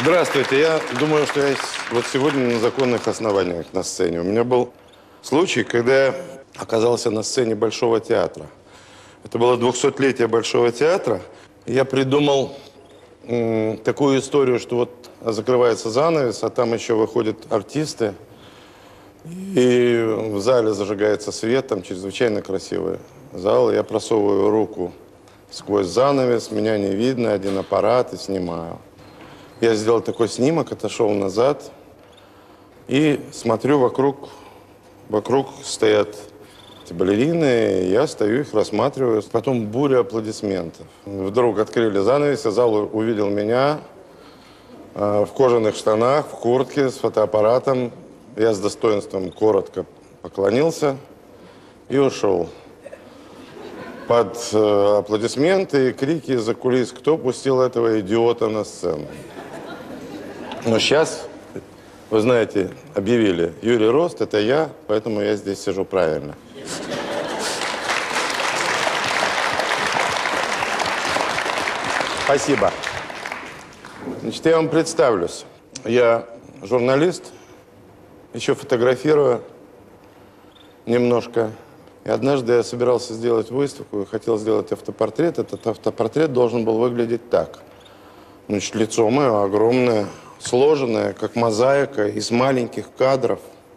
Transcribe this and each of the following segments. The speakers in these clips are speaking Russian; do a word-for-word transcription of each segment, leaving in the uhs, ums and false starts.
Здравствуйте. Я думаю, что я вот сегодня на законных основаниях на сцене. У меня был случай, когда я оказался на сцене Большого театра. Это было двухсотлетие Большого театра. Я придумал м, такую историю, что вот закрывается занавес, а там еще выходят артисты. И в зале зажигается свет, там чрезвычайно красивый зал. Я просовываю руку сквозь занавес, меня не видно, один аппарат, и снимаю. Я сделал такой снимок, отошел назад и смотрю, вокруг, вокруг стоят эти балерины, я стою, их рассматриваю. Потом буря аплодисментов. Вдруг открыли занавес, и зал увидел меня э, в кожаных штанах, в куртке, с фотоаппаратом. Я с достоинством коротко поклонился и ушел. Под э, аплодисменты и крики из-за кулис: кто пустил этого идиота на сцену? Но сейчас, вы знаете, объявили: Юрий Рост – это я, поэтому я здесь сижу правильно. Спасибо. Значит, я вам представлюсь. Я журналист, еще фотографирую немножко. И однажды я собирался сделать выставку и хотел сделать автопортрет. Этот автопортрет должен был выглядеть так. Значит, лицо мое огромное, сложенное, как мозаика из маленьких кадров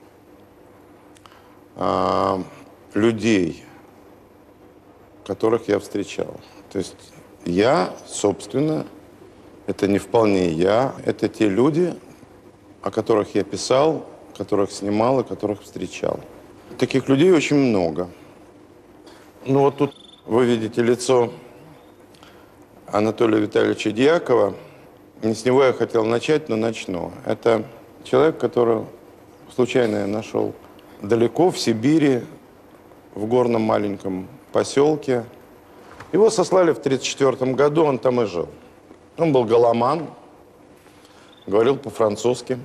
а, людей, которых я встречал. То есть я, собственно, это не вполне я, это те люди, о которых я писал, которых снимал и которых встречал. Таких людей очень много. Ну вот тут вы видите лицо Анатолия Витальевича Дьякова. Не с него я хотел начать, но начну. Это человек, которого случайно я нашел далеко, в Сибири, в горном маленьком поселке. Его сослали в тридцать четвёртом году, он там и жил. Он был голоман, говорил по-французски.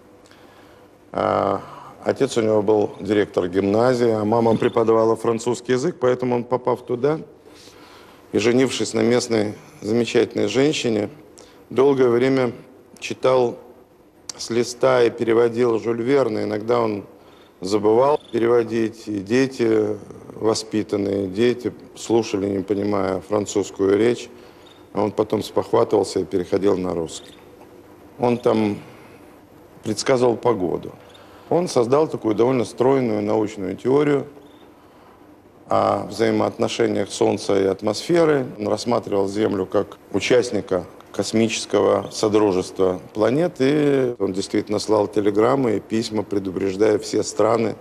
Отец у него был директор гимназии, а мама преподавала французский язык, поэтому он, попав туда и женившись на местной замечательной женщине, долгое время читал с листа и переводил Жюль Верна. Иногда он забывал переводить, и дети, воспитанные дети, слушали, не понимая французскую речь, а он потом спохватывался и переходил на русский. Он там предсказывал погоду. Он создал такую довольно стройную научную теорию о взаимоотношениях Солнца и атмосферы. Он рассматривал Землю как участника космического содружества планет, и он действительно слал телеграммы и письма, предупреждая все страны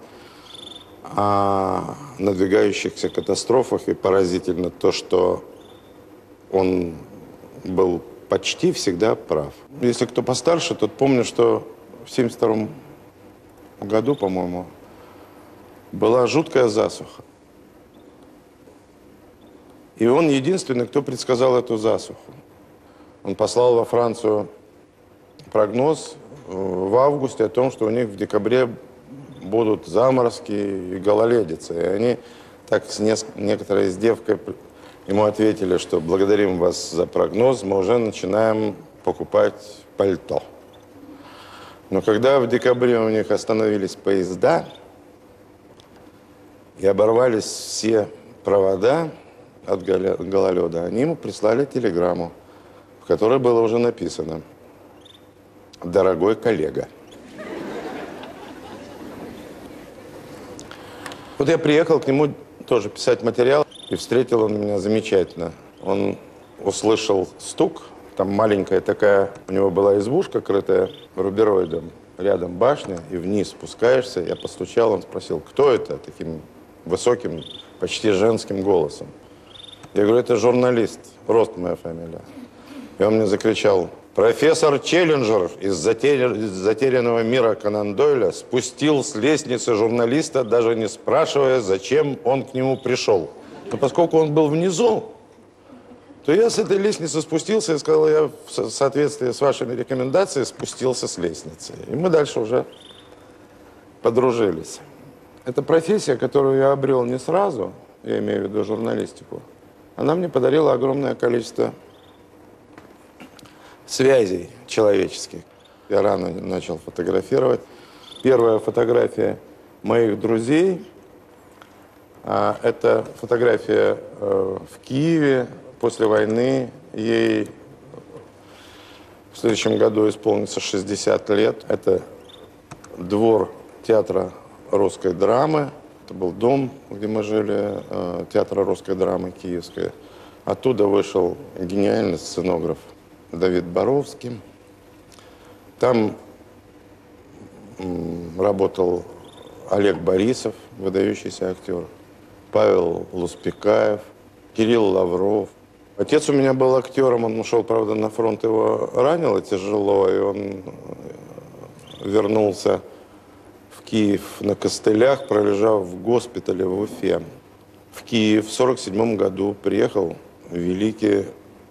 о надвигающихся катастрофах. И поразительно то, что он был почти всегда прав. Если кто постарше, тот помнит, что в семьдесят втором году, по-моему, была жуткая засуха. И он единственный, кто предсказал эту засуху. Он послал во Францию прогноз в августе о том, что у них в декабре будут заморозки и гололедица. И они так с некоторой издевкой ему ответили, что благодарим вас за прогноз, мы уже начинаем покупать пальто. Но когда в декабре у них остановились поезда и оборвались все провода от гололеда, они ему прислали телеграмму, в которой было уже написано: «Дорогой коллега». Вот я приехал к нему тоже писать материал, и встретил он меня замечательно. Он услышал стук. Там маленькая такая, у него была избушка, крытая рубероидом, рядом башня, и вниз спускаешься. Я постучал, он спросил: кто это, таким высоким, почти женским голосом. Я говорю: это журналист, Рост моя фамилия. И он мне закричал: профессор Челленджер из, затер... из затерянного мира Конан Дойля спустил с лестницы журналиста, даже не спрашивая, зачем он к нему пришел. Но поскольку он был внизу, то я с этой лестницы спустился и сказал: я в соответствии с вашими рекомендациями спустился с лестницы. И мы дальше уже подружились. Это профессия, которую я обрел не сразу, я имею в виду журналистику, она мне подарила огромное количество связей человеческих. Я рано начал фотографировать. Первая фотография моих друзей а, – это фотография э, в Киеве после войны. Ей в следующем году исполнится шестьдесят лет. Это двор театра русской драмы. Это был дом, где мы жили, э, театра русской драмы киевской. Оттуда вышел гениальный сценограф Давид Боровский. Там м, работал Олег Борисов, выдающийся актер, Павел Луспекаев, Кирилл Лавров. Отец у меня был актером, он ушел, правда, на фронт, его ранило тяжело, и он вернулся в Киев на костылях, пролежав в госпитале в Уфе. В Киев в сорок седьмом году приехал великий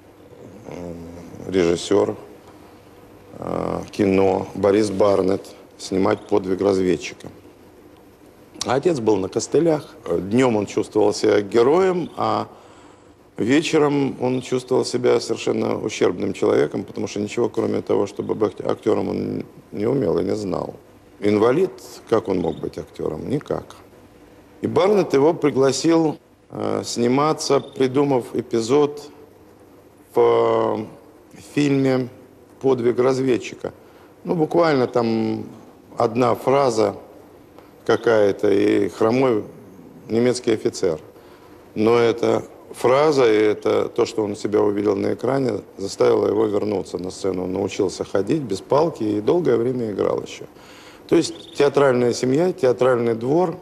режиссер э, кино Борис Барнетт снимать «Подвиг разведчика». А отец был на костылях. Днем он чувствовал себя героем, а вечером он чувствовал себя совершенно ущербным человеком, потому что ничего, кроме того, чтобы быть актером, он не умел и не знал. Инвалид, как он мог быть актером? Никак. И Барнетт его пригласил э, сниматься, придумав эпизод в фильме «Подвиг разведчика». Ну, буквально там одна фраза какая-то, и хромой немецкий офицер. Но эта фраза и это то, что он себя увидел на экране, заставило его вернуться на сцену. Он научился ходить без палки и долгое время играл еще. То есть театральная семья, театральный двор,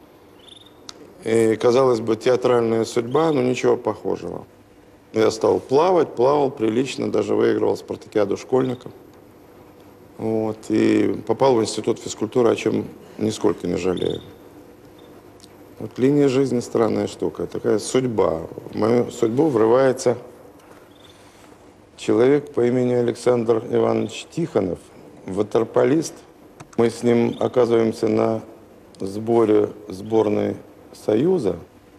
и, казалось бы, театральная судьба, но ничего похожего. Я стал плавать, плавал прилично, даже выигрывал спартакиаду школьников. Вот, и попал в институт физкультуры, о чем нисколько не жалею. Вот линия жизни странная штука, такая судьба. В мою судьбу врывается человек по имени Александр Иванович Тихонов, ватерполист. Мы с ним оказываемся на сборе сборной Союза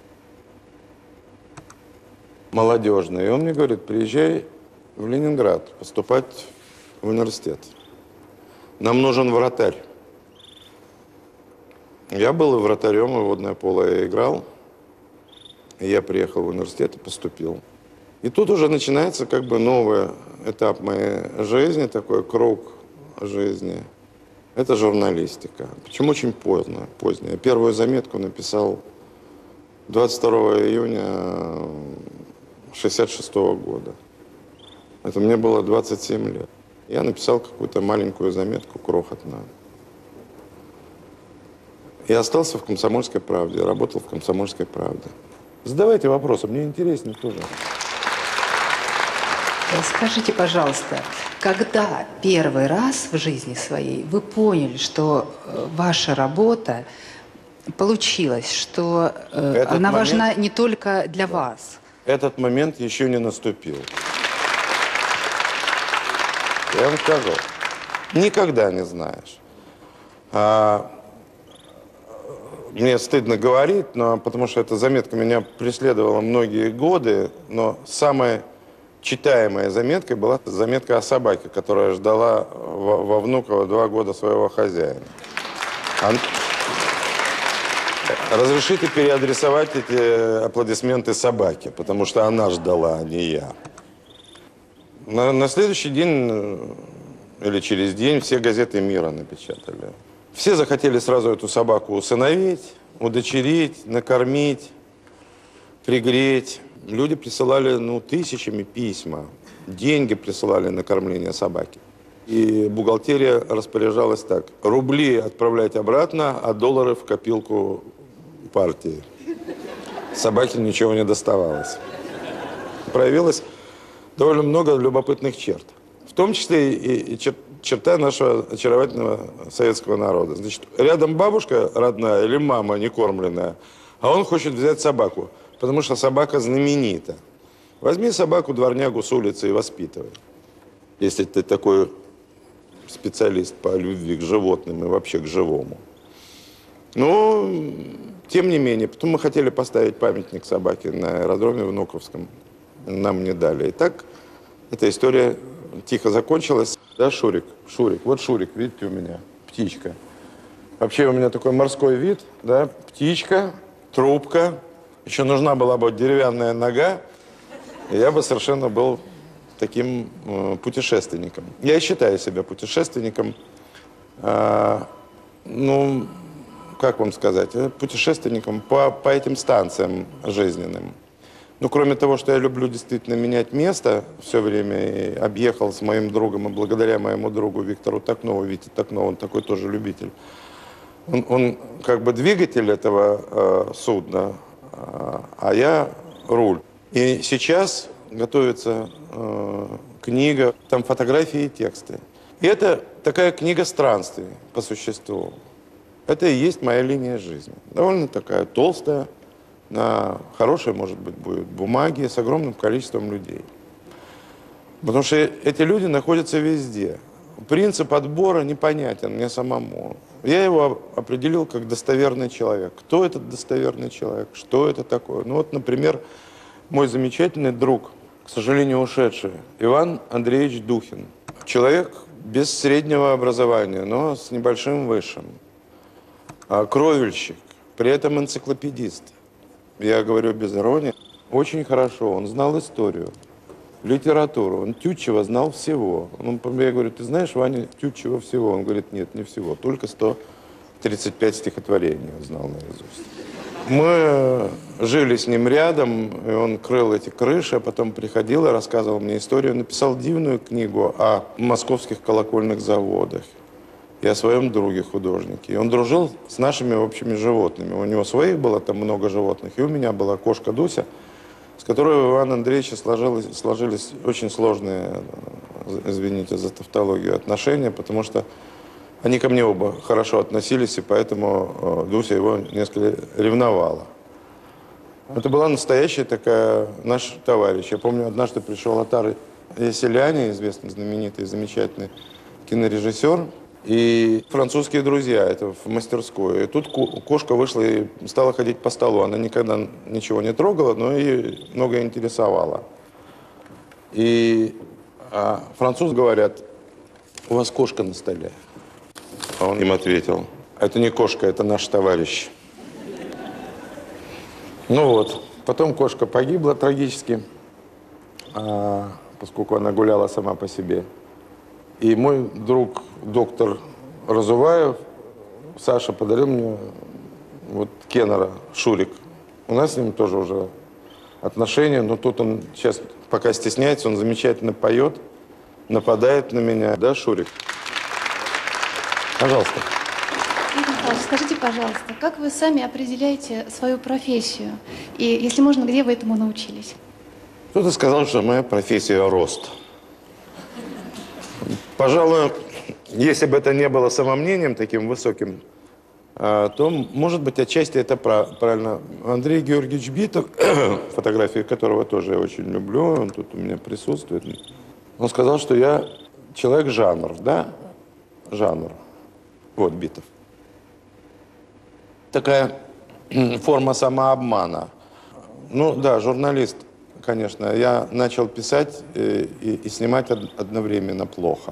молодежный. И он мне говорит: приезжай в Ленинград поступать в университет. Нам нужен вратарь. Я был и вратарем, и водное поло я играл. И я приехал в университет и поступил. И тут уже начинается как бы новый этап моей жизни, такой круг жизни. Это журналистика. Причем очень поздно, поздно. Я первую заметку написал двадцать второго июня шестьдесят шестого года. Это мне было двадцать семь лет. Я написал какую-то маленькую заметку, крохотную. И остался в «Комсомольской правде», работал в «Комсомольской правде». Задавайте вопросы, мне интереснее тоже. Скажите, пожалуйста, когда первый раз в жизни своей вы поняли, что ваша работа получилась, что Этот она момент... важна не только для да. вас? Этот момент еще не наступил. Я вам скажу, никогда не знаешь. А, мне стыдно говорить, но потому что эта заметка меня преследовала многие годы, но самая читаемая заметка была заметка о собаке, которая ждала во, во Внуково два года своего хозяина. Он... Разрешите переадресовать эти аплодисменты собаке, потому что она ждала, а не я. На, на следующий день или через день все газеты мира напечатали. Все захотели сразу эту собаку усыновить, удочерить, накормить, пригреть. Люди присылали ну, тысячами письма, деньги присылали на кормление собаки. И бухгалтерия распоряжалась так: рубли отправлять обратно, а доллары в копилку партии. Собаке ничего не доставалось. Проявилось довольно много любопытных черт. В том числе и, и чер, черта нашего очаровательного советского народа. Значит, рядом бабушка родная или мама некормленная, а он хочет взять собаку, потому что собака знаменита. Возьми собаку-дворнягу с улицы и воспитывай. Если ты такой специалист по любви к животным и вообще к живому. Но, тем не менее, потом мы хотели поставить памятник собаке на аэродроме Внуковском. Нам не дали. И так эта история тихо закончилось. Да, Шурик, Шурик, вот Шурик, видите, у меня птичка. Вообще у меня такой морской вид, да, птичка, трубка. Еще нужна была бы деревянная нога, и я бы совершенно был таким э, путешественником. Я и считаю себя путешественником. Э, ну, как вам сказать, путешественником по, по этим станциям жизненным. Ну, кроме того, что я люблю действительно менять место все время, и объехал с моим другом, и благодаря моему другу Виктору Токнову, Вите Токнову, он такой тоже любитель. Он, он как бы двигатель этого э, судна, э, а я руль. И сейчас готовится э, книга, там фотографии и тексты. И это такая книга странствий по существу. Это и есть моя линия жизни. Довольно такая толстая, на хорошей, может быть, будет бумаге с огромным количеством людей. Потому что эти люди находятся везде. Принцип отбора непонятен мне самому. Я его определил как достоверный человек. Кто этот достоверный человек? Что это такое? Ну вот, например, мой замечательный друг, к сожалению, ушедший, Иван Андреевич Духин. Человек без среднего образования, но с небольшим высшим. Кровельщик, при этом энциклопедист. Я говорю без иронии. Очень хорошо, он знал историю, литературу, он Тютчева знал всего. Он, я говорю, ты знаешь, Ваня, Тютчева всего? Он говорит, нет, не всего, только сто тридцать пять стихотворений он знал наизусть. Мы жили с ним рядом, и он крыл эти крыши, а потом приходил и рассказывал мне историю. Написал дивную книгу о московских колокольных заводах и о своем друге художнике. И он дружил с нашими общими животными. У него своих было там много животных, и у меня была кошка Дуся, с которой у Ивана Андреевича сложились, сложились очень сложные, извините за тавтологию, отношения, потому что они ко мне оба хорошо относились, и поэтому Дуся его несколько ревновала. Это была настоящая такая наш товарищ. Я помню, однажды пришел Отар Яселяне, известный, знаменитый, замечательный кинорежиссер, и французские друзья, это в мастерскую. И тут кошка вышла и стала ходить по столу. Она никогда ничего не трогала, но ее многое интересовало. И а французы говорят, у вас кошка на столе. А он им ответил, это не кошка, это наш товарищ. Ну вот, потом кошка погибла трагически, а, поскольку она гуляла сама по себе. И мой друг, доктор Разуваев, Саша, подарил мне вот Кеннера, Шурик. У нас с ним тоже уже отношения, но тут он сейчас пока стесняется, он замечательно поет, нападает на меня. Да, Шурик? Пожалуйста. Игорь Михайлович, скажите, пожалуйста, как вы сами определяете свою профессию? И, если можно, где вы этому научились? Кто-то сказал, что моя профессия – рост. Пожалуй, если бы это не было самомнением таким высоким, то, может быть, отчасти это правильно. Андрей Георгиевич Битов, фотографии которого тоже я очень люблю, он тут у меня присутствует, он сказал, что я человек-жанр, да? Жанр. Вот Битов. Такая форма самообмана. Ну да, журналист, конечно. Я начал писать и, и, и снимать одновременно плохо.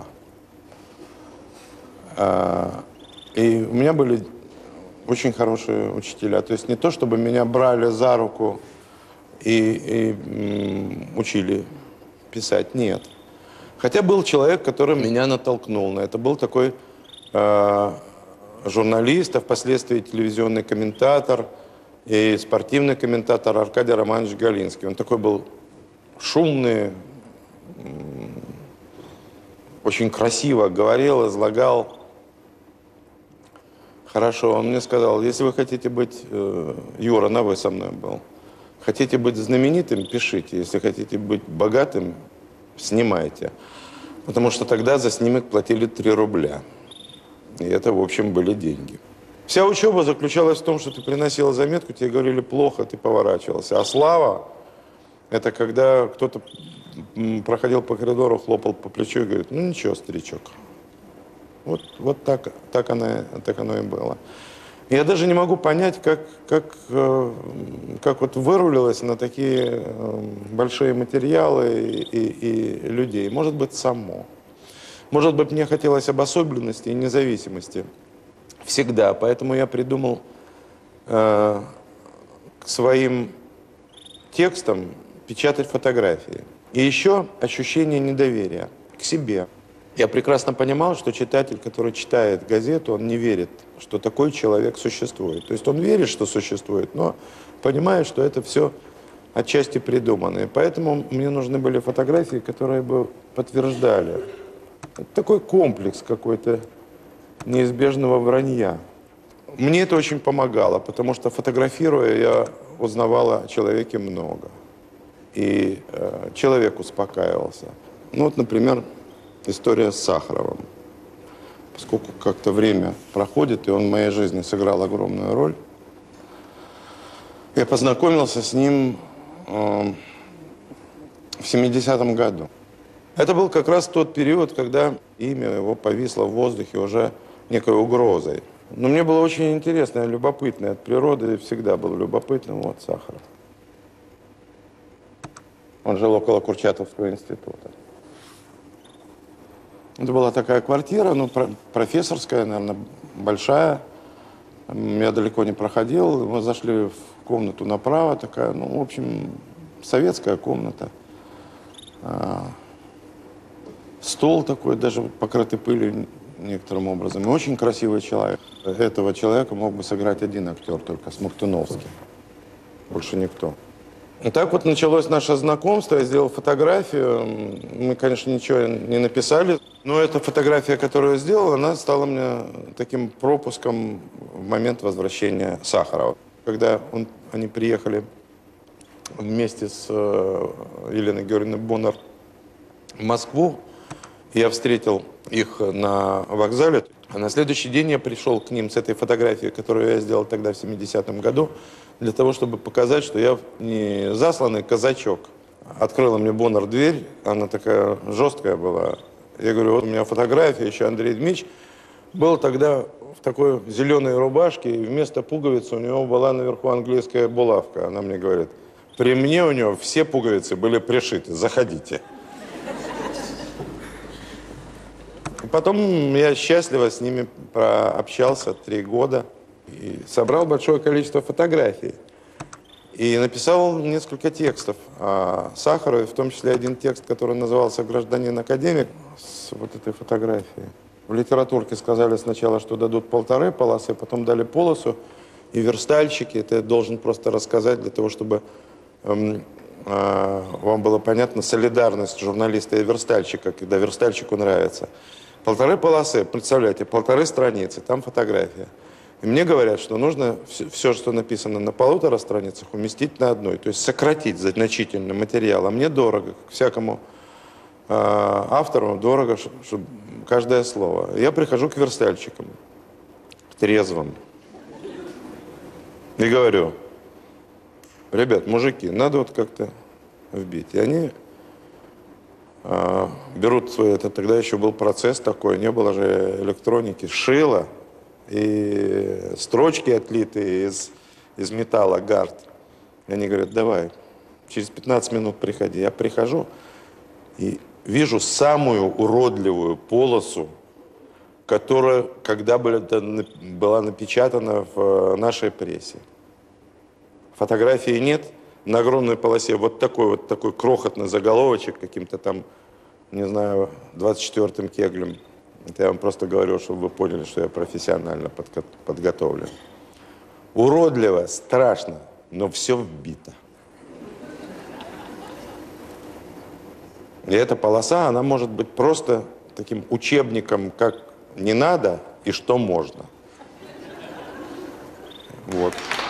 И у меня были очень хорошие учителя. То есть не то, чтобы меня брали за руку и, и м, учили писать, нет. Хотя был человек, который меня натолкнул на это. Был такой э, журналист, а впоследствии телевизионный комментатор и спортивный комментатор Аркадий Романович Галинский. Он такой был шумный, очень красиво говорил, излагал. Хорошо, он мне сказал, если вы хотите быть, э, Юра, на вы со мной был, хотите быть знаменитым, пишите, если хотите быть богатым, снимайте. Потому что тогда за снимок платили три рубля. И это, в общем, были деньги. Вся учеба заключалась в том, что ты приносила заметку, тебе говорили плохо, ты поворачивался. А слава – это когда кто-то проходил по коридору, хлопал по плечу и говорит, ну ничего, старичок. Вот, вот так, так, оно, так оно и было. Я даже не могу понять, как, как, э, как вот вырулилось на такие э, большие материалы и, и, и людей. Может быть, само. Может быть, мне хотелось обособленности и независимости. Всегда. Поэтому я придумал э, к своим текстам печатать фотографии. И еще ощущение недоверия к себе. Я прекрасно понимал, что читатель, который читает газету, он не верит, что такой человек существует. То есть он верит, что существует, но понимает, что это все отчасти придумано. И поэтому мне нужны были фотографии, которые бы подтверждали. Это такой комплекс какой-то неизбежного вранья. Мне это очень помогало, потому что, фотографируя, я узнавала о человеке много. И э, человек успокаивался. Ну вот, например, история с Сахаровым. Поскольку как-то время проходит, и он в моей жизни сыграл огромную роль, я познакомился с ним э, в семидесятом году. Это был как раз тот период, когда имя его повисло в воздухе уже некой угрозой. Но мне было очень интересно и любопытно. От природы всегда был любопытным. Вот Сахаров. Он жил около Курчатовского института. Это была такая квартира, ну, профессорская, наверное, большая. Я далеко не проходил. Мы зашли в комнату направо, такая, ну, в общем, советская комната. Стол такой, даже покрытый пылью некоторым образом. И очень красивый человек. Этого человека мог бы сыграть один актер, только Смоктуновский. Больше никто. И так вот началось наше знакомство. Я сделал фотографию. Мы, конечно, ничего не написали. Но эта фотография, которую я сделал, она стала мне таким пропуском в момент возвращения Сахарова. Когда он, они приехали вместе с э, Еленой Георгиевной Боннер в Москву, я встретил их на вокзале. А на следующий день я пришел к ним с этой фотографией, которую я сделал тогда в семидесятом году, для того, чтобы показать, что я не засланный казачок. Открыла мне Боннер дверь, она такая жесткая была. Я говорю, вот у меня фотография, еще Андрей Дмитриевич был тогда в такой зеленой рубашке, и вместо пуговицы у него была наверху английская булавка. Она мне говорит, при мне у него все пуговицы были пришиты, заходите. Потом я счастливо с ними прообщался три года и собрал большое количество фотографий. И написал несколько текстов о Сахарове, в том числе один текст, который назывался «Гражданин-академик», с вот этой фотографией. В литературке сказали сначала, что дадут полторы полосы, потом дали полосу и верстальщики. Это я должен просто рассказать для того, чтобы эм, э, вам было понятно солидарность журналиста и верстальщика, когда верстальщику нравится. Полторы полосы, представляете, полторы страницы, там фотография. И мне говорят, что нужно все, все, что написано на полутора страницах, уместить на одной, то есть сократить значительно материал. А мне дорого, к всякому э, автору дорого, чтобы каждое слово. Я прихожу к верстальщикам, к трезвым, и говорю, ребят, мужики, надо вот как-то вбить. И они берут свой, это тогда еще был процесс такой, не было же электроники, шило и строчки отлитые из, из металла, гард. И они говорят, давай, через пятнадцать минут приходи. Я прихожу и вижу самую уродливую полосу, которая когда была напечатана в нашей прессе. Фотографии нет. На огромной полосе вот такой вот такой крохотный заголовочек каким-то там, не знаю, двадцать четвёртым кеглем. Это я вам просто говорю, чтобы вы поняли, что я профессионально подго подготовлен. Уродливо, страшно, но все вбито. И эта полоса, она может быть просто таким учебником, как не надо и что можно. Вот.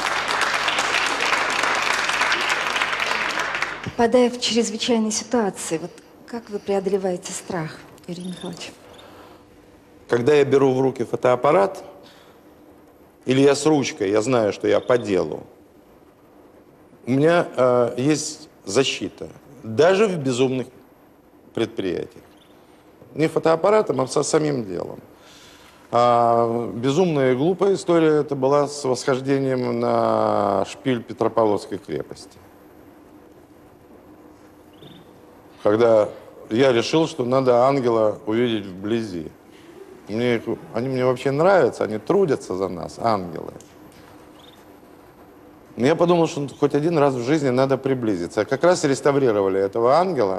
Попадая в чрезвычайные ситуации, вот как вы преодолеваете страх, Юрий Михайлович? Когда я беру в руки фотоаппарат, или я с ручкой, я знаю, что я по делу, у меня э, есть защита, даже в безумных предприятиях. Не фотоаппаратом, а со самим делом. А безумная и глупая история это была с восхождением на шпиль Петропавловской крепости. Когда я решил, что надо ангела увидеть вблизи. Мне, они мне вообще нравятся, они трудятся за нас, ангелы. Но я подумал, что хоть один раз в жизни надо приблизиться. Как раз реставрировали этого ангела.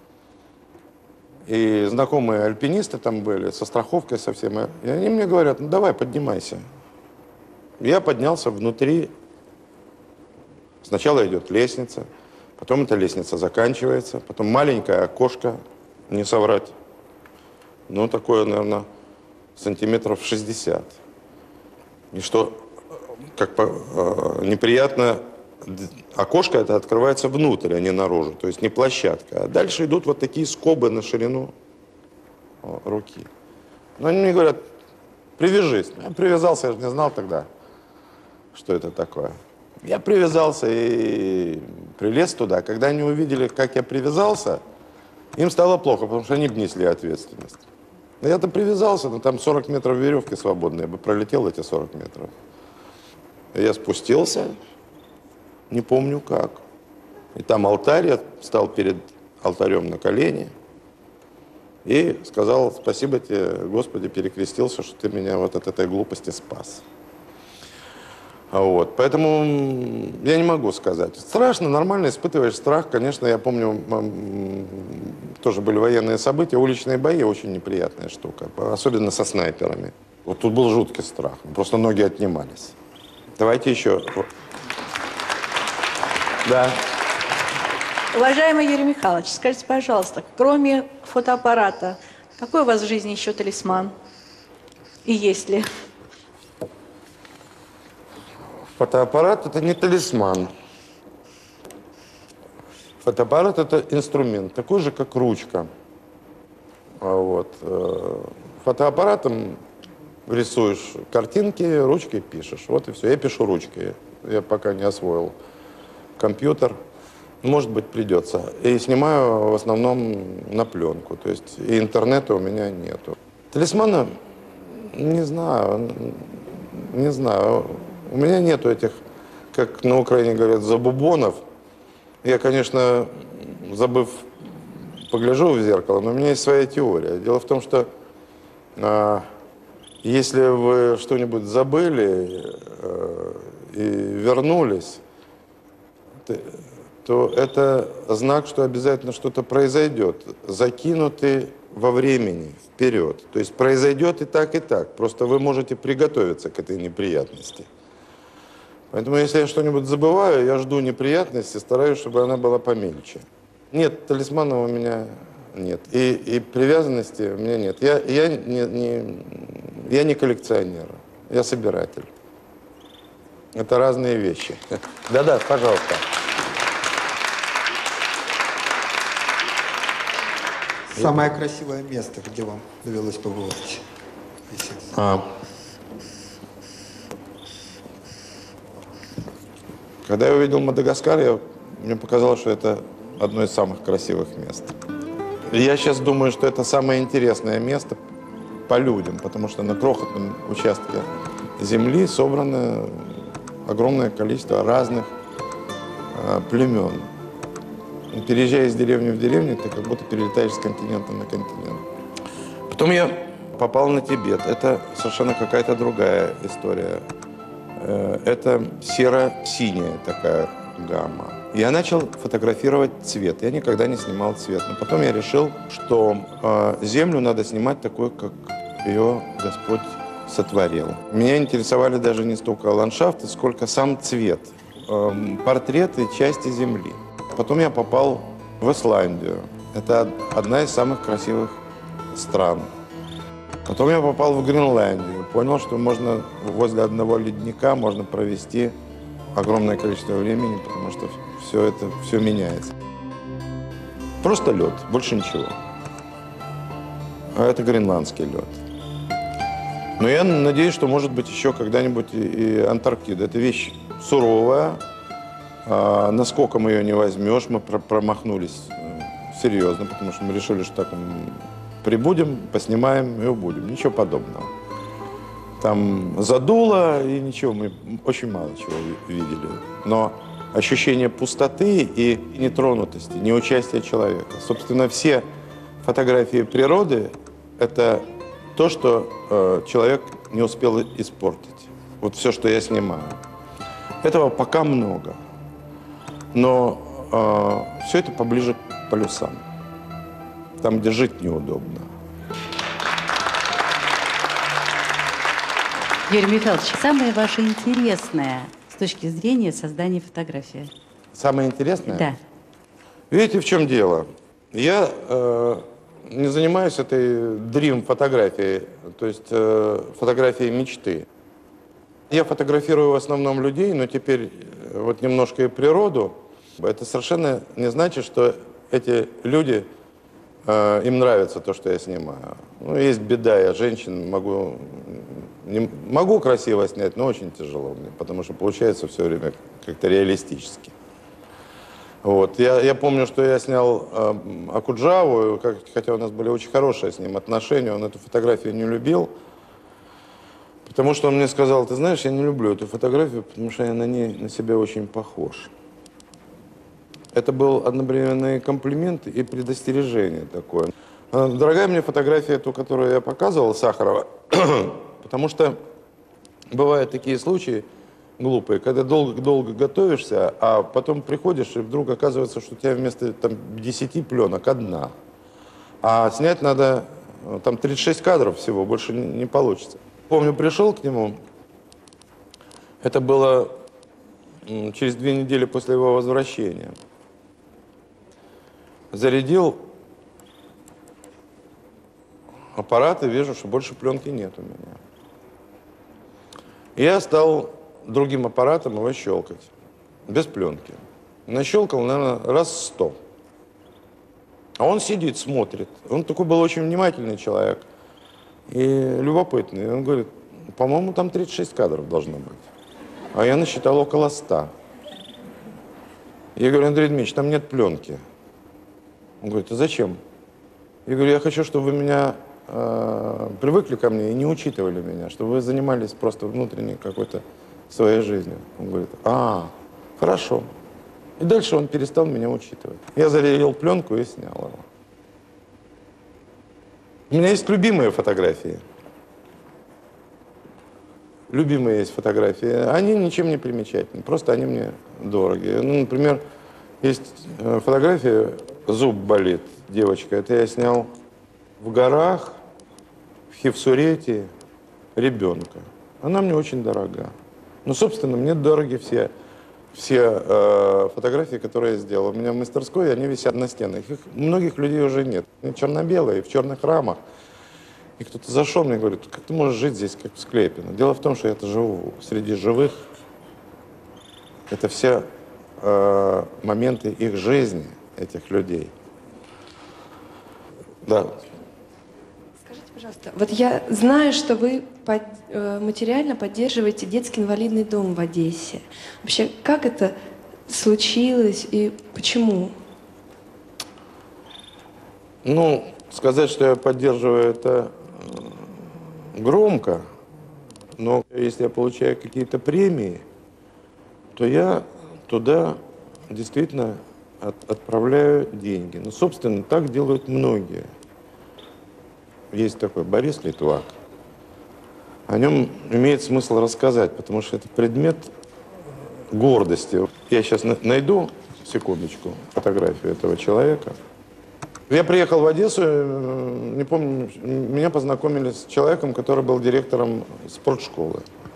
И знакомые альпинисты там были, со страховкой совсем. И они мне говорят, ну давай, поднимайся. Я поднялся внутри. Сначала идет лестница, потом эта лестница заканчивается, потом маленькое окошко, не соврать. Ну, такое, наверное, сантиметров шестьдесят. И что, как по, э, неприятно, окошко это открывается внутрь, а не наружу, то есть не площадка. А дальше идут вот такие скобы на ширину руки. Но они мне говорят, привяжись. Я привязался, я же не знал тогда, что это такое. Я привязался и прилез туда. Когда они увидели, как я привязался, им стало плохо, потому что они бы несли ответственность. Я-то привязался, но там сорок метров веревки свободные, я бы пролетел эти сорок метров. Я спустился. Не помню как. И там алтарь, я стал перед алтарем на колени и сказал, спасибо тебе, Господи, перекрестился, что ты меня вот от этой глупости спас. Вот. Поэтому я не могу сказать. Страшно, нормально, испытываешь страх. Конечно, я помню, тоже были военные события, уличные бои, очень неприятная штука, особенно со снайперами. Вот тут был жуткий страх, просто ноги отнимались. Давайте еще... Да. Уважаемый Юрий Михайлович, скажите, пожалуйста, кроме фотоаппарата, какой у вас в жизни еще талисман? И есть ли? Фотоаппарат – это не талисман. Фотоаппарат – это инструмент, такой же, как ручка. Вот. Фотоаппаратом рисуешь картинки, ручкой пишешь. Вот и все. Я пишу ручкой. Я пока не освоил компьютер. Может быть, придется. И снимаю в основном на пленку. То есть и интернета у меня нету. Талисмана, не знаю, не знаю. У меня нету этих, как на Украине говорят, забубонов. Я, конечно, забыв, погляжу в зеркало, но у меня есть своя теория. Дело в том, что а, если вы что-нибудь забыли а, и вернулись, то, то это знак, что обязательно что-то произойдет. Закинуты во времени вперед. То есть произойдет и так, и так. Просто вы можете приготовиться к этой неприятности. Поэтому, если я что-нибудь забываю, я жду неприятности, стараюсь, чтобы она была помельче. Нет, талисмана у меня нет. И, и привязанности у меня нет. Я, я, не, не, я не коллекционер, я собиратель. Это разные вещи. Да-да, пожалуйста. Самое красивое место, где вам довелось побывать? А. Когда я увидел Мадагаскар, я, мне показалось, что это одно из самых красивых мест. И я сейчас думаю, что это самое интересное место по людям, потому что на крохотном участке земли собрано огромное количество разных э, племен. И переезжая из деревни в деревню, ты как будто перелетаешь с континента на континент. Потом я попал на Тибет. Это совершенно какая-то другая история. Это серо-синяя такая гамма. Я начал фотографировать цвет. Я никогда не снимал цвет. Но потом я решил, что э, Землю надо снимать такой, как ее Господь сотворил. Меня интересовали даже не столько ландшафты, сколько сам цвет. Э, портреты части Земли. Потом я попал в Исландию. Это одна из самых красивых стран. Потом я попал в Гренландию, понял, что можно возле одного ледника можно провести огромное количество времени, потому что все это все меняется. Просто лед, больше ничего. А это гренландский лед. Но я надеюсь, что может быть еще когда-нибудь и, и Антарктида. Это вещь суровая, а, наскоком ее не возьмешь. Мы про промахнулись серьезно, потому что мы решили, что так прибудем, поснимаем и убудем. Ничего подобного. там задуло, и ничего, мы очень мало чего видели. Но ощущение пустоты и нетронутости, неучастия человека. Собственно, все фотографии природы – это то, что э, человек не успел испортить. Вот все, что я снимаю. Этого пока много. Но э, все это поближе к полюсам. Там, где жить неудобно. Юрий Михайлович, самое ваше интересное с точки зрения создания фотографии? Самое интересное? Да. Видите, в чем дело? Я э, не занимаюсь этой дрим-фотографией, то есть э, фотографией мечты. Я фотографирую в основном людей, но теперь вот немножко и природу. Это совершенно не значит, что эти люди, э, им нравится то, что я снимаю. Ну, есть беда, я женщин могу, не, могу красиво снять, но очень тяжело мне, потому что получается все время как-то реалистически. Вот. Я, я помню, что я снял э, Окуджаву, как, хотя у нас были очень хорошие с ним отношения, он эту фотографию не любил, потому что он мне сказал: ты знаешь, я не люблю эту фотографию, потому что я на ней на себя очень похож. Это был одновременно и комплимент, и предостережение такое. Дорогая мне фотография, ту, которую я показывал, Сахарова, потому что бывают такие случаи глупые, когда долго-долго готовишься, а потом приходишь, и вдруг оказывается, что у тебя вместо там, десяти пленок одна. А снять надо, там тридцать шесть кадров всего, больше не, не получится. Помню, пришел к нему, это было через две недели после его возвращения. Зарядил аппарат и вижу, что больше пленки нет у меня. И я стал другим аппаратом его щелкать, без пленки. Нащелкал, наверное, раз сто. А он сидит, смотрит. Он такой был очень внимательный человек и любопытный. Он говорит: по-моему, там тридцать шесть кадров должно быть. А я насчитал около ста. Я говорю: Андрей Дмитриевич, там нет пленки. Он говорит: а зачем? Я говорю: я хочу, чтобы вы меня э, привыкли ко мне и не учитывали меня, чтобы вы занимались просто внутренней какой-то своей жизнью. Он говорит: а, хорошо. И дальше он перестал меня учитывать. Я зарядил пленку и снял его. У меня есть любимые фотографии. Любимые есть фотографии. Они ничем не примечательны, просто они мне дороги. Ну, например, есть фотография «Зуб болит», девочка. Это я снял в горах, в Хевсурете, ребенка. Она мне очень дорога. Ну, собственно, мне дороги все, все э, фотографии, которые я сделал. У меня в мастерской, они висят на стенах. Их многих людей уже нет. Они черно-белые, в черных рамах. И кто-то зашел мне и говорит: как ты можешь жить здесь, как в склепе? Но дело в том, что я-то живу среди живых. Это все э, моменты их жизни, этих людей. Да. Скажите, пожалуйста, вот я знаю, что вы под, э, материально поддерживаете детский инвалидный дом в Одессе. Вообще, как это случилось и почему? Ну, сказать, что я поддерживаю, это громко, но если я получаю какие-то премии, то я туда действительно от, отправляю деньги. Ну, собственно, так делают многие. Есть такой Борис Литвак. О нем имеет смысл рассказать, потому что это предмет гордости. Я сейчас найду, секундочку, фотографию этого человека. Я приехал в Одессу, не помню, меня познакомили с человеком, который был директором спортшколы.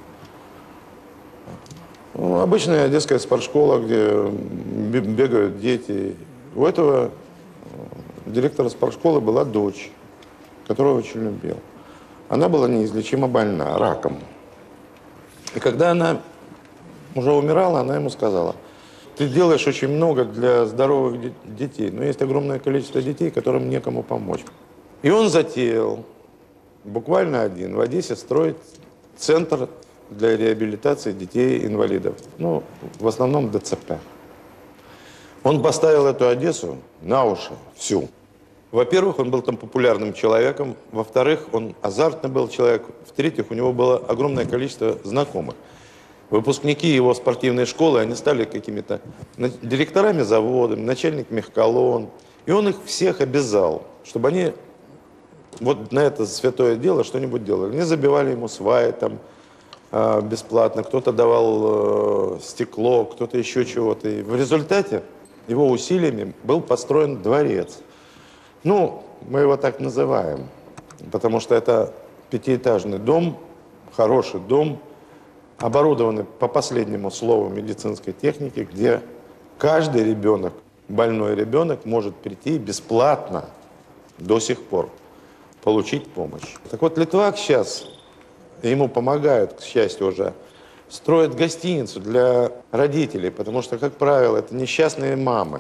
Ну, обычная одесская спортшкола, где бегают дети. У этого директора спортшколы была дочь, которую очень любил. Она была неизлечимо больна, раком. И когда она уже умирала, она ему сказала: ты делаешь очень много для здоровых детей, но есть огромное количество детей, которым некому помочь. И он затеял, буквально один, в Одессе строить центр для реабилитации детей-инвалидов. Ну, в основном ДЦП. Он поставил эту Одессу на уши всю. Во-первых, он был там популярным человеком. Во-вторых, он азартный был человек. В-третьих, у него было огромное количество знакомых. Выпускники его спортивной школы, они стали какими-то директорами заводов, начальниками колонн. И он их всех обязал, чтобы они вот на это святое дело что-нибудь делали. Они забивали ему сваи там э, бесплатно, кто-то давал э, стекло, кто-то еще чего-то. И в результате его усилиями был построен дворец. Ну, мы его так называем, потому что это пятиэтажный дом, хороший дом, оборудованный по последнему слову медицинской техники, где каждый ребенок, больной ребенок, может прийти бесплатно до сих пор получить помощь. Так вот, Литвак сейчас, ему помогают, к счастью, уже, строят гостиницу для родителей, потому что, как правило, это несчастные мамы.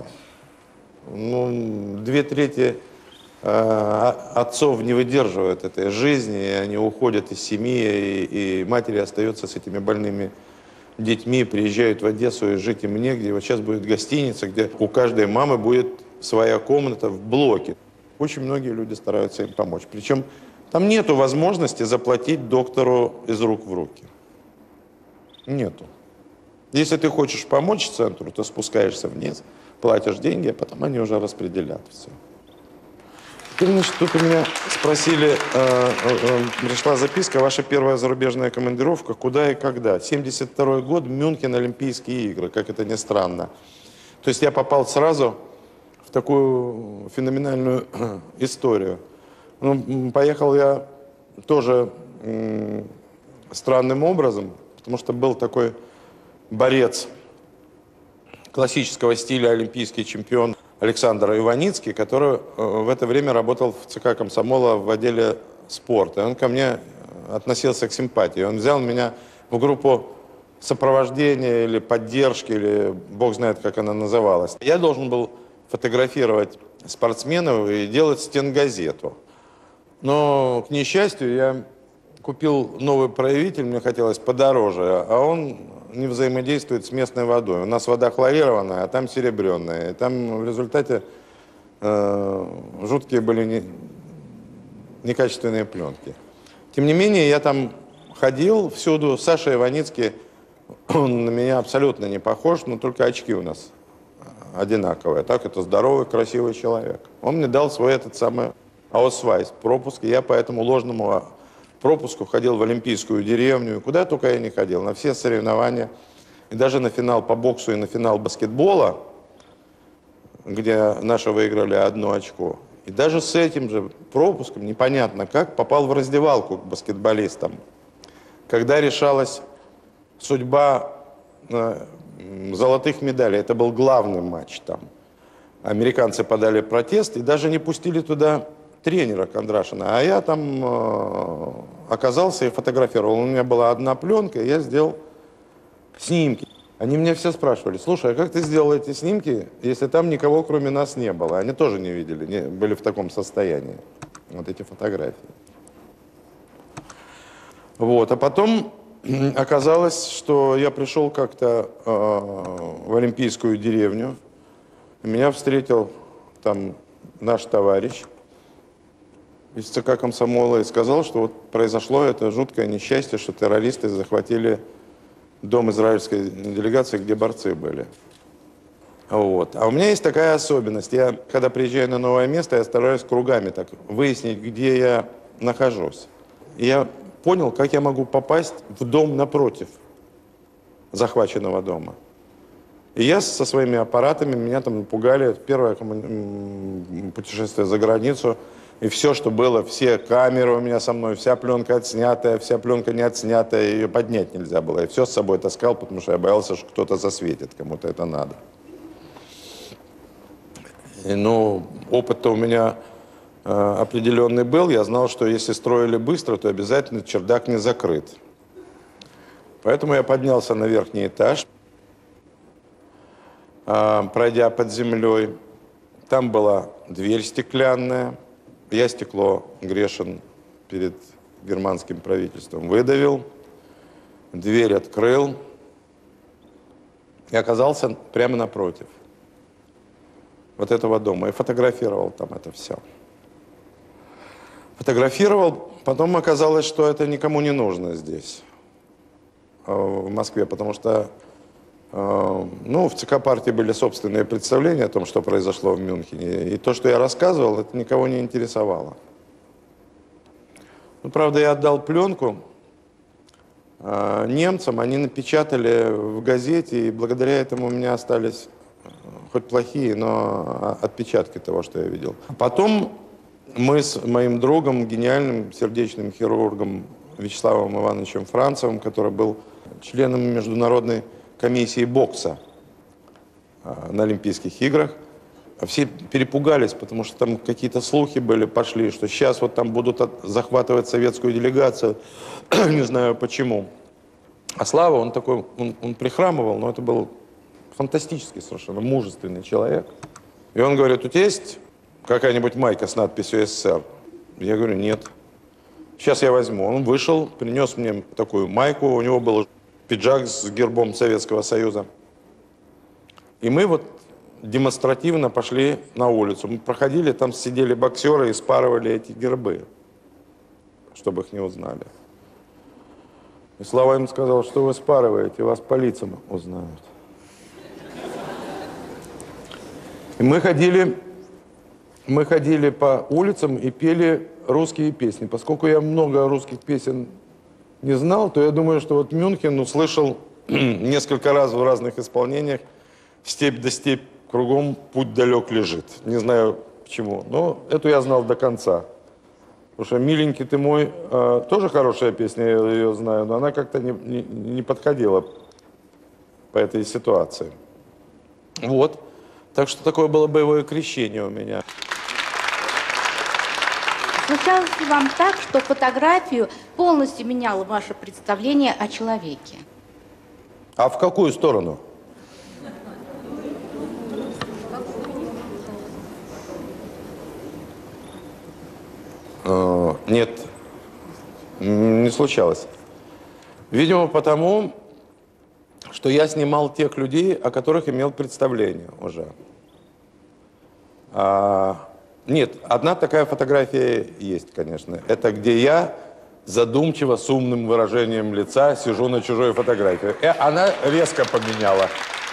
Ну, две трети э, отцов не выдерживают этой жизни, и они уходят из семьи, и, и матери остаются с этими больными детьми, приезжают в Одессу, и жить им негде. И вот сейчас будет гостиница, где у каждой мамы будет своя комната в блоке. Очень многие люди стараются им помочь. Причем там нету возможности заплатить доктору из рук в руки. Нету. Если ты хочешь помочь центру, то спускаешься вниз, платишь деньги, а потом они уже распределят все. Теперь, значит, тут у меня спросили, э, э, пришла записка, ваша первая зарубежная командировка, куда и когда? семьдесят второй год, Мюнхен, Олимпийские игры, как это ни странно. То есть я попал сразу в такую феноменальную историю. Ну, поехал я тоже э, странным образом, потому что был такой борец классического стиля, олимпийский чемпион Александр Иваницкий, который в это время работал в ЦК комсомола в отделе спорта. И он ко мне относился к симпатии. Он взял меня в группу сопровождения или поддержки, или бог знает, как она называлась. Я должен был фотографировать спортсменов и делать стенгазету. Но, к несчастью, я купил новый проявитель, мне хотелось подороже, а он не взаимодействует с местной водой. У нас вода хлорированная, а там серебряная. И там в результате э, жуткие были не, некачественные пленки. Тем не менее, я там ходил всюду. Саша Иваницкий, он на меня абсолютно не похож, но только очки у нас одинаковые. Так, это здоровый, красивый человек. Он мне дал свой этот самый аусвайс, пропуск, и я по этому ложному пропуску ходил в Олимпийскую деревню, куда только я не ходил, на все соревнования, и даже на финал по боксу и на финал баскетбола, где наши выиграли одно очко. И даже с этим же пропуском, непонятно как, попал в раздевалку к баскетболистам. Когда решалась судьба э, золотых медалей, это был главный матч там. Американцы подали протест и даже не пустили туда тренера Кондрашина, а я там э, оказался и фотографировал. У меня была одна пленка, и я сделал снимки. Они меня все спрашивали, слушай, а как ты сделал эти снимки, если там никого кроме нас не было? Они тоже не видели, не, были в таком состоянии, вот эти фотографии. Вот, а потом оказалось, что я пришел как-то э, в Олимпийскую деревню, меня встретил там наш товарищ из ЦК комсомола и сказал, что вот произошло это жуткое несчастье, что террористы захватили дом израильской делегации, где борцы были. Вот. А у меня есть такая особенность. Я, когда приезжаю на новое место, я стараюсь кругами так выяснить, где я нахожусь. И я понял, как я могу попасть в дом напротив захваченного дома. И я со своими аппаратами, меня там напугали. Первое путешествие за границу. И все, что было, все камеры у меня со мной, вся пленка отснятая, вся пленка не отснятая, ее поднять нельзя было. Я все с собой таскал, потому что я боялся, что кто-то засветит, кому-то это надо. И, ну, опыт-то у меня э, определенный был. Я знал, что если строили быстро, то обязательно чердак не закрыт. Поэтому я поднялся на верхний этаж, э, пройдя под землей. Там была дверь стеклянная. Я стекло Грешин перед германским правительством выдавил, дверь открыл и оказался прямо напротив вот этого дома и фотографировал там это все. Фотографировал, потом оказалось, что это никому не нужно здесь, в Москве, потому что ну, в ЦК партии были собственные представления о том, что произошло в Мюнхене, и то, что я рассказывал, это никого не интересовало. Ну, правда, я отдал пленку немцам, они напечатали в газете, и благодаря этому у меня остались хоть плохие, но отпечатки того, что я видел. Потом мы с моим другом, гениальным сердечным хирургом Вячеславом Ивановичем Францевым, который был членом международной комиссии бокса на Олимпийских играх, все перепугались, потому что там какие-то слухи были, пошли, что сейчас вот там будут от, захватывать советскую делегацию, не знаю почему. А Слава, он такой, он, он прихрамывал, но это был фантастический совершенно, мужественный человек. И он говорит, у тебя есть какая-нибудь майка с надписью СССР? Я говорю, нет. Сейчас я возьму. Он вышел, принес мне такую майку, у него был пиджак с гербом Советского Союза. И мы вот демонстративно пошли на улицу. Мы проходили, там сидели боксеры и спарывали эти гербы, чтобы их не узнали. И Слава им сказал, что вы спарываете, вас по лицам узнают. И мы ходили, мы ходили по улицам и пели русские песни. Поскольку я много русских песен не знал, то я думаю, что вот Мюнхен услышал несколько раз в разных исполнениях «Степь да степь, кругом путь далек лежит». Не знаю почему, но эту я знал до конца. Потому что «Миленький ты мой» э, тоже хорошая песня, я ее знаю, но она как-то не, не, не подходила по этой ситуации. Вот. Так что такое было боевое крещение у меня. Случалось ли вам так, что фотографию полностью меняло ваше представление о человеке? А в какую сторону? Э, нет, не случалось. Видимо, потому, что я снимал тех людей, о которых имел представление уже. А, нет, одна такая фотография есть, конечно. Это где я задумчиво, с умным выражением лица сижу на чужой фотографии. И она резко поменяла.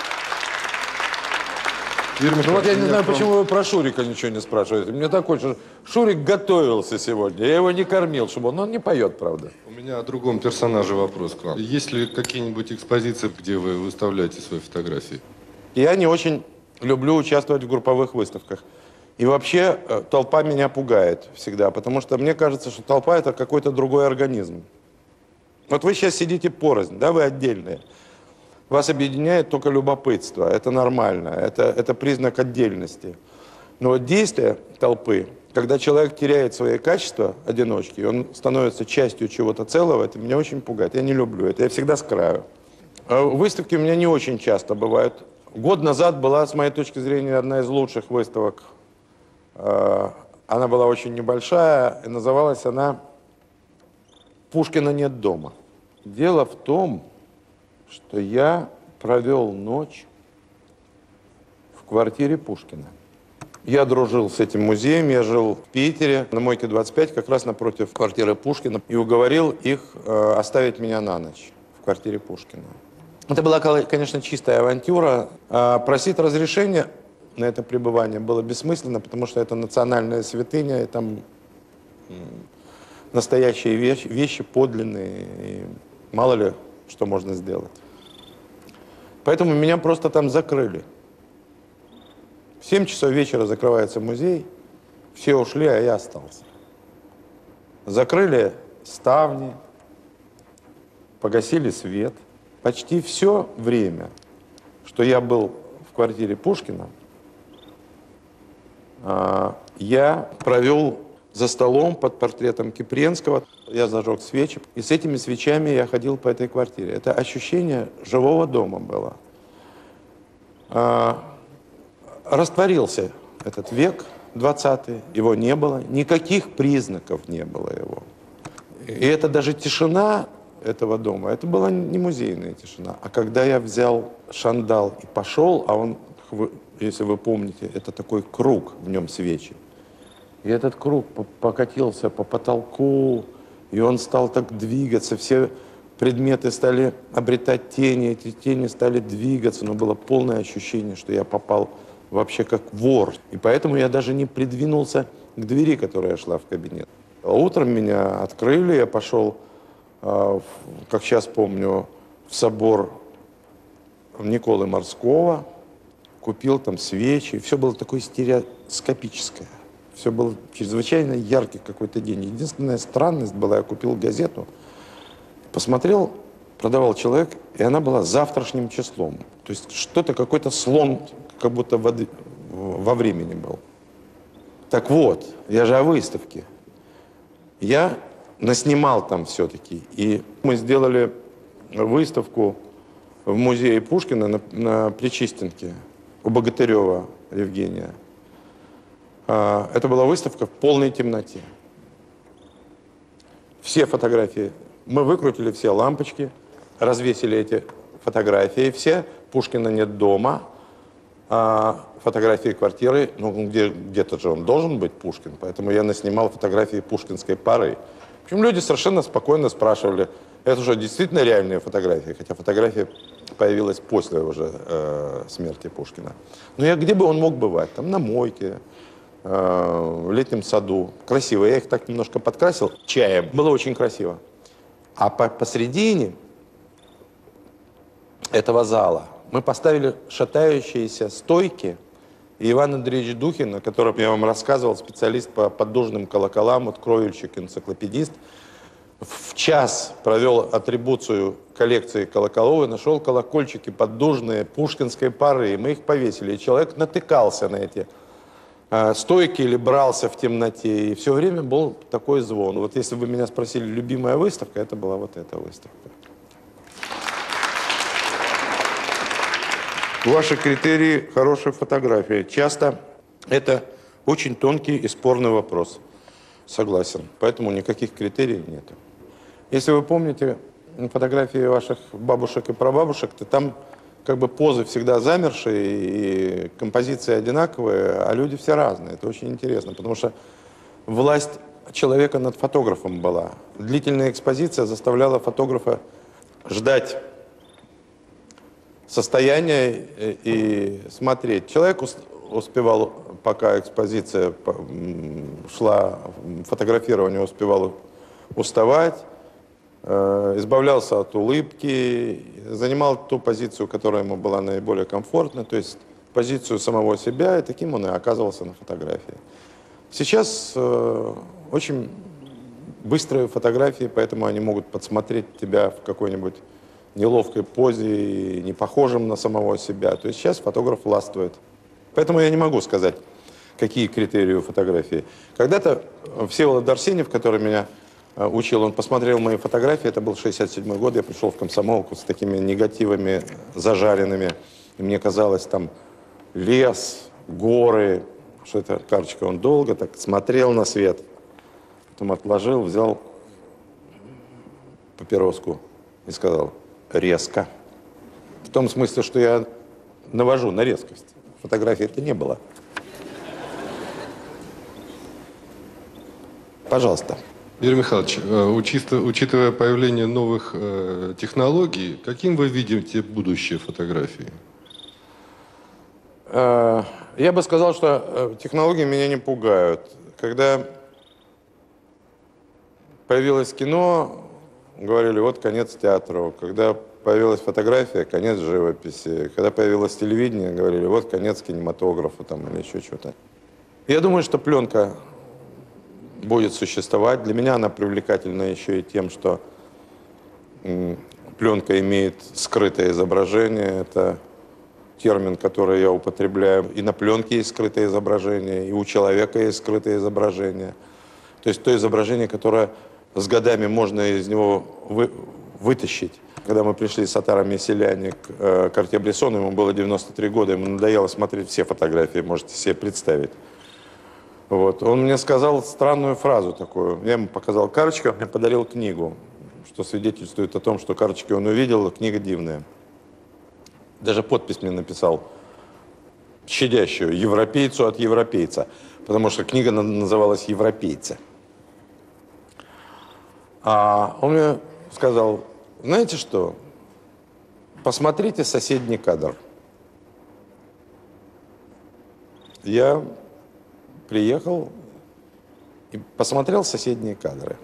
Ну вот я не знаю, почему вы про Шурика ничего не спрашиваете. Мне так хочется. Шурик готовился сегодня. Я его не кормил, чтобы он, он не поет, правда. У меня о другом персонаже вопрос к вам. Есть ли какие-нибудь экспозиции, где вы выставляете свои фотографии? Я не очень люблю участвовать в групповых выставках. И вообще толпа меня пугает всегда, потому что мне кажется, что толпа – это какой-то другой организм. Вот вы сейчас сидите порознь, да, вы отдельные. Вас объединяет только любопытство, это нормально, это, это признак отдельности. Но вот действие толпы, когда человек теряет свои качества одиночки, он становится частью чего-то целого, это меня очень пугает. Я не люблю это, я всегда с краю. Выставки у меня не очень часто бывают. Год назад была, с моей точки зрения, одна из лучших выставок. Она была очень небольшая, и называлась она «Пушкина нет дома». Дело в том, что я провел ночь в квартире Пушкина. Я дружил с этим музеем, я жил в Питере, на Мойке двадцать пять, как раз напротив квартиры Пушкина, и уговорил их э, оставить меня на ночь в квартире Пушкина. Это была, конечно, чистая авантюра. А просить разрешения на это пребывание было бессмысленно, потому что это национальная святыня, и там настоящие вещи, вещи подлинные, и мало ли что можно сделать. Поэтому меня просто там закрыли. В семь часов вечера закрывается музей, все ушли, а я остался. Закрыли ставни, погасили свет. Почти все время, что я был в квартире Пушкина, я провел за столом под портретом Кипренского. Я зажег свечи, и с этими свечами я ходил по этой квартире. Это ощущение живого дома было. Растворился этот век двадцатый, его не было, никаких признаков не было его. И это даже тишина этого дома, это была не музейная тишина. А когда я взял шандал и пошел, а он, если вы помните, это такой круг, в нем свечи. И этот круг покатился по потолку, и он стал так двигаться, все предметы стали обретать тени, эти тени стали двигаться, но было полное ощущение, что я попал вообще как вор. И поэтому я даже не придвинулся к двери, которая шла в кабинет. А утром меня открыли, я пошел, как сейчас помню, в собор Николы Морского, купил там свечи, все было такое стереоскопическое. Все было чрезвычайно яркий какой-то день. Единственная странность была, я купил газету, посмотрел, продавал человек, и она была завтрашним числом. То есть что-то, какой-то слон, как будто во, во времени был. Так вот, я же о выставке. Я наснимал там все-таки. И мы сделали выставку в музее Пушкина на, на Причистенке у Богатырева Евгения. Это была выставка в полной темноте. Все фотографии, мы выкрутили все лампочки, развесили эти фотографии все. Пушкина нет дома, а фотографии квартиры, ну где, где-то же он должен быть, Пушкин, поэтому я наснимал фотографии пушкинской поры. Причем люди совершенно спокойно спрашивали, это уже действительно реальные фотографии, хотя фотография появилась после уже э, смерти Пушкина. Но я где бы он мог бывать? Там на мойке, в летнем саду. Красиво. Я их так немножко подкрасил чаем. Было очень красиво. А по посередине этого зала мы поставили шатающиеся стойки. И Иван Андреевич Духин, о котором я вам рассказывал, специалист по поддужным колоколам, вот кровельщик, энциклопедист, в час провел атрибуцию коллекции колоколов и нашел колокольчики поддужные пушкинской поры. И мы их повесили. И человек натыкался на эти стойки или брался в темноте, и все время был такой звон. Вот если бы вы меня спросили, любимая выставка, это была вот эта выставка. Ваши критерии хорошей фотографии. Часто это очень тонкий и спорный вопрос. Согласен. Поэтому никаких критериев нет. Если вы помните фотографии ваших бабушек и прабабушек, то там как бы позы всегда замершие, и композиции одинаковые, а люди все разные. Это очень интересно, потому что власть человека над фотографом была. Длительная экспозиция заставляла фотографа ждать состояния и смотреть. Человек успевал, пока экспозиция шла, фотографирование успевал уставать, избавлялся от улыбки, занимал ту позицию, которая ему была наиболее комфортна, то есть позицию самого себя, и таким он и оказывался на фотографии. Сейчас э, очень быстрые фотографии, поэтому они могут подсмотреть тебя в какой-нибудь неловкой позе, не похожим на самого себя. То есть сейчас фотограф властвует. Поэтому я не могу сказать, какие критерии у фотографии. Когда-то Всеволод Арсеньев, который меня учил, он посмотрел мои фотографии, это был шестьдесят седьмой год, я пришел в комсомолку с такими негативами зажаренными, и мне казалось, там лес, горы, что это карточка. Он долго так смотрел на свет, потом отложил, взял папироску и сказал: резко. В том смысле, что я навожу на резкость. Фотографии это не было. Пожалуйста. Юрий Михайлович, учитывая появление новых технологий, каким вы видите будущее фотографии? Я бы сказал, что технологии меня не пугают. Когда появилось кино, говорили, вот конец театру. Когда появилась фотография, конец живописи. Когда появилось телевидение, говорили, вот конец кинематографа там, или еще что-то. Я думаю, что пленка будет существовать. Для меня она привлекательна еще и тем, что пленка имеет скрытое изображение. Это термин, который я употребляю. И на пленке есть скрытое изображение, и у человека есть скрытое изображение. То есть то изображение, которое с годами можно из него вы, вытащить. Когда мы пришли с Атаром Мессиляни к э, Картье-Брессону, ему было девяносто три года, ему надоело смотреть все фотографии, можете себе представить. Вот. Он мне сказал странную фразу такую. Я ему показал карточку, он мне подарил книгу, что свидетельствует о том, что карточки он увидел, книга дивная. Даже подпись мне написал. щадящую европейцу от европейца, потому что книга называлась «Европейцы». А он мне сказал, знаете что, посмотрите соседний кадр. Я приехал и посмотрел соседние кадры.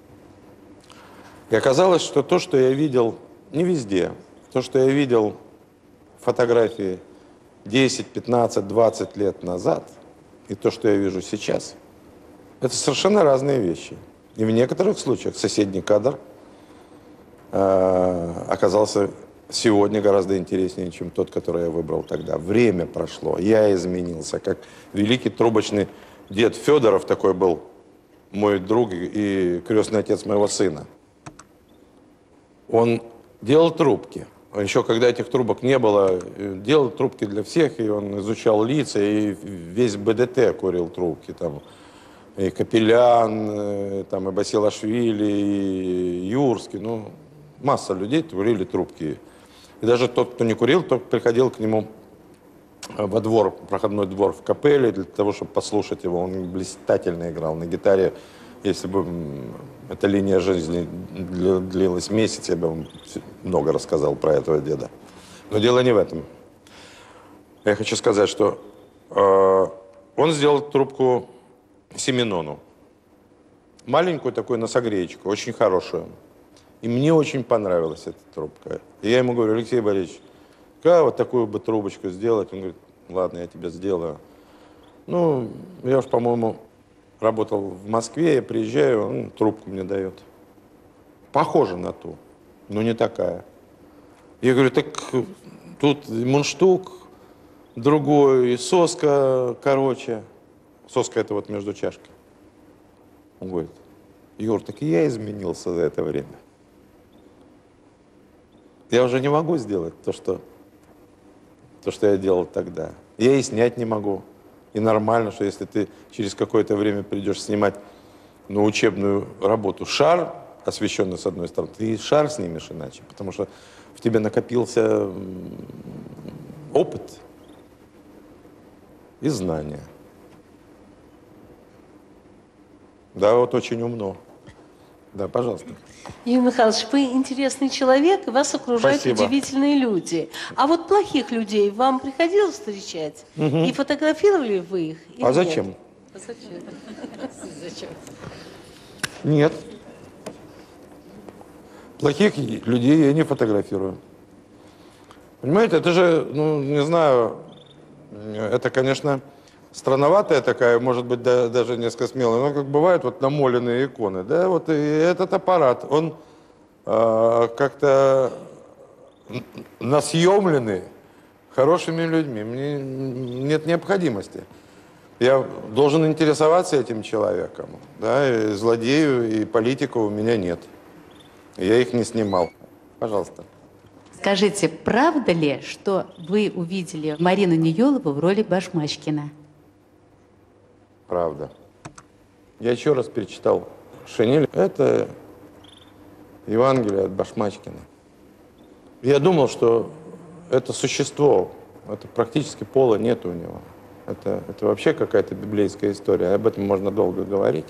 И оказалось, что то, что я видел не везде, то, что я видел фотографии десять, пятнадцать, двадцать лет назад, и то, что я вижу сейчас, это совершенно разные вещи. И в некоторых случаях соседний кадр э, оказался сегодня гораздо интереснее, чем тот, который я выбрал тогда. Время прошло, я изменился. Как великий трубочный дед Федоров такой был, мой друг и крестный отец моего сына. Он делал трубки. Еще когда этих трубок не было, делал трубки для всех, и он изучал лица, и весь БДТ курил трубки. Там, и Капелян, там, и Басилашвили, и Юрский. Ну, масса людей курили трубки. И даже тот, кто не курил, тот приходил к нему во двор, проходной двор в капелле, для того, чтобы послушать его. Он блистательно играл на гитаре. Если бы эта линия жизни длилась месяц, я бы вам много рассказал про этого деда. Но дело не в этом. Я хочу сказать, что э, он сделал трубку Семенону. Маленькую такую на согреечку, очень хорошую. И мне очень понравилась эта трубка. И я ему говорю, Алексей Борисович, как вот такую бы трубочку сделать? Он говорит, ладно, я тебе сделаю. Ну, я уж, по-моему, работал в Москве, я приезжаю, он трубку мне дает. Похожа на ту, но не такая. Я говорю, так тут мундштук другой, и соска короче. Соска это вот между чашкой. Он говорит, Юр, так и я изменился за это время. Я уже не могу сделать то, что, то, что я делал тогда. Я и снять не могу. И нормально, что если ты через какое-то время придешь снимать ну, учебную работу шар, освещенный с одной стороны, ты и шар снимешь иначе, потому что в тебе накопился опыт и знания. Да, вот очень умно. Да, пожалуйста. Юрий Михайлович, вы интересный человек, и вас окружают Спасибо. удивительные люди. А вот плохих людей вам приходилось встречать? Угу. И фотографировали вы их? А зачем? А зачем? Зачем? Нет. Плохих людей я не фотографирую. Понимаете, это же, ну, не знаю, это, конечно, странноватая такая, может быть, да, даже несколько смелая, но как бывают вот намоленные иконы, да, вот и этот аппарат, он э, как-то насъемленный хорошими людьми, мне нет необходимости. Я должен интересоваться этим человеком, да, и злодею и политику у меня нет. Я их не снимал. Пожалуйста. Скажите, правда ли, что вы увидели Марину Ниелову в роли Башмачкина? Правда. Я еще раз перечитал Шинель. Это Евангелие от Башмачкина. Я думал, что это существо, это практически пола нет у него. Это, это вообще какая-то библейская история. Об этом можно долго говорить.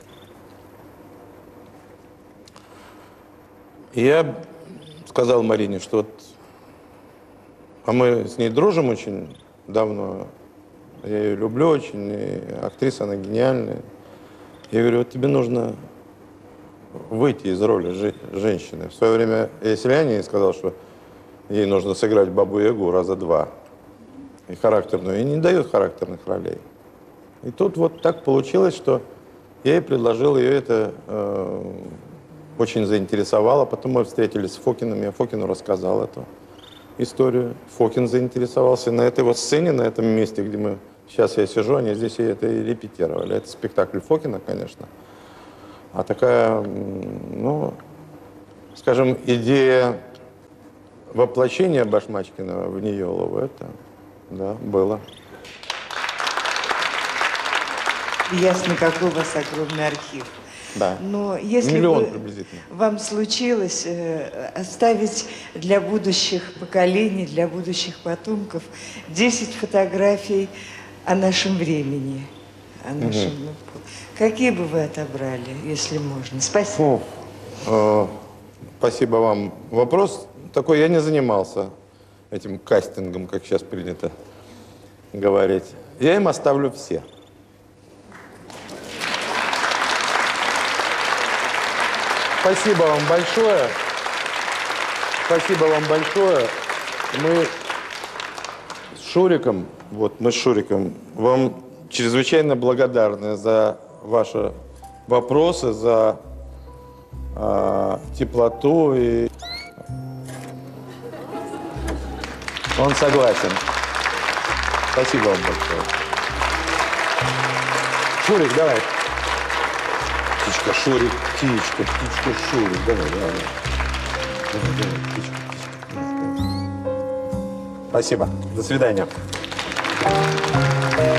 И я сказал Марине, что вот, а мы с ней дружим очень давно. Я ее люблю очень, и актриса, она гениальная. Я говорю, вот тебе нужно выйти из роли же, женщины. В свое время я Селяне сказал, что ей нужно сыграть Бабу-Ягу раза два. И характерную, и не дает характерных ролей. И тут вот так получилось, что я ей предложил, ее это э, очень заинтересовало. Потом мы встретились с Фокиным, я Фокину рассказал эту историю. Фокин заинтересовался. На этой вот сцене, на этом месте, где мы сейчас я сижу, они здесь и это и репетировали. Это спектакль Фокина, конечно. А такая, ну, скажем, идея воплощения Башмачкина в Ниелову, это, да, было. Ясно, какой у вас огромный архив. Да. Но если Миллион бы приблизительно. вам случилось э, оставить для будущих поколений, для будущих потомков десять фотографий о нашем времени, о нашем, Мгм. ну, какие бы вы отобрали, если можно? Спасибо. Фу. Э, Спасибо вам. Вопрос такой, я не занимался этим кастингом, как сейчас принято говорить. Я им оставлю все. Спасибо вам большое. Спасибо вам большое. Мы с Шуриком, вот мы с Шуриком, вам чрезвычайно благодарны за ваши вопросы, за э, теплоту. И он согласен. Спасибо вам большое. Шурик, давай. Птичка, Шурик, птичка, птичка, Шурик. Давай, давай. Давай, давай, птичка, птичка. Спасибо. До свидания.